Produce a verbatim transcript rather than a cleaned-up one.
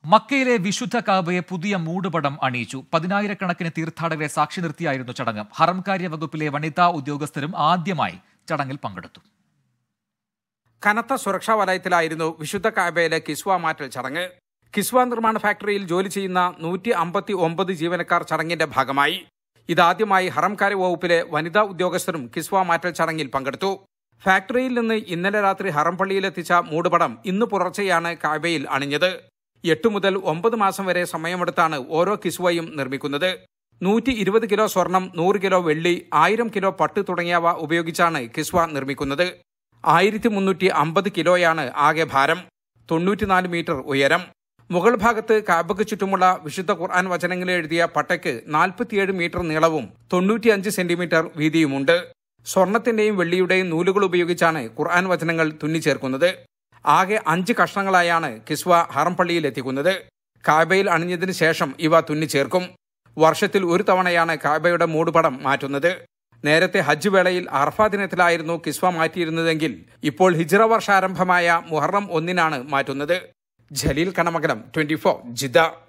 മക്കയിലെ വിശുദ്ധ കാബയെ പുതിയ മൂടുപടം അണിയിച്ചു. പതിനായിരക്കണക്കിന് തീർത്ഥാടകരെ സാക്ഷി നിർത്തിയായിരുന്നു ചടങ്ങ്. ഹറംകാര്യ വകുപ്പിലെ വനിതാ ഉദ്യോഗസ്ഥരും ആദ്യമായി ചടങ്ങിൽ പങ്കെടുത്തു. കനത്ത സുരക്ഷാ വലയത്തിലായിരുന്നു വിശുദ്ധ കാബയിലെ കിസ്വ മാറ്റൽ ചടങ്ങ്. കിസ്വ നിർമ്മാണ ഫാക്ടറിയിൽ ജോലി ചെയ്യുന്ന നൂറ്റി അമ്പത്തി ഒമ്പത് ജീവനക്കാർ ചടങ്ങിന്റെ ഭാഗമായി. ഇതാദ്യമായി ഹറംകാര്യ വകുപ്പിലെ വനിതാ ഉദ്യോഗസ്ഥരും കിസ്വ മാറ്റൽ ചടങ്ങിൽ പങ്കെടുത്തു. ഫാക്ടറിയിൽ നിന്ന് ഇന്നലെ രാത്രി ഹറം പള്ളിയിലെത്തിച്ച മൂടുപടം ഇന്ന് പുലർച്ചെയാണ് കാബയിൽ അണിഞ്ഞത്. എട്ട് മുതൽ ഒമ്പത് മാസം വരെ സമയമെടുത്താണ് ഓരോ കിസ്വയും നിർമ്മിക്കുന്നത്. നൂറ്റി ഇരുപത് കിലോ സ്വർണം, നൂറ് കിലോ വെള്ളി, ആയിരം കിലോ പട്ട് തുടങ്ങിയവ ഉപയോഗിച്ചാണ് കിസ്വ നിർമ്മിക്കുന്നത്. ആയിരത്തി മുന്നൂറ്റി അമ്പത് കിലോയാണ് ആകെ ഭാരം. തൊണ്ണൂറ്റിനാല് മീറ്റർ ഉയരം. മുകൾ ഭാഗത്ത് കാബയ്ക്ക് ചുറ്റുമുള്ള വിശുദ്ധ ഖുർആൻ വചനങ്ങൾ എഴുതിയ പട്ടയ്ക്ക് നാൽപ്പത്തിയേഴ് മീറ്റർ നീളവും തൊണ്ണൂറ്റിയഞ്ച് സെന്റിമീറ്റർ വീതിയുമുണ്ട്. സ്വർണത്തിന്റെയും വെള്ളിയുടെയും നൂലുകൾ ഉപയോഗിച്ചാണ് ഖുർആൻ വചനങ്ങൾ തുന്നിച്ചേർക്കുന്നത്. ആകെ അഞ്ച് കഷ്ണങ്ങളായാണ് കിസ്വ ഹറം പള്ളിയിൽ എത്തിക്കുന്നത്. കാബയിൽ അണിഞ്ഞതിന് ശേഷം ഇവ തുന്നിച്ചേർക്കും. വർഷത്തിൽ ഒരു തവണയാണ് കാബയുടെ മൂടുപടം മാറ്റുന്നത്. നേരത്തെ ഹജ്ജ് വേളയിൽ അറഫ ദിനത്തിലായിരുന്നു കിസ്വ മാറ്റിയിരുന്നതെങ്കിൽ ഇപ്പോൾ ഹിജ്റ വർഷാരംഭമായ മുഹറം ഒന്നിനാണ് മാറ്റുന്നത്. Jaleel Kanamangalam, twenty four, Jeddah.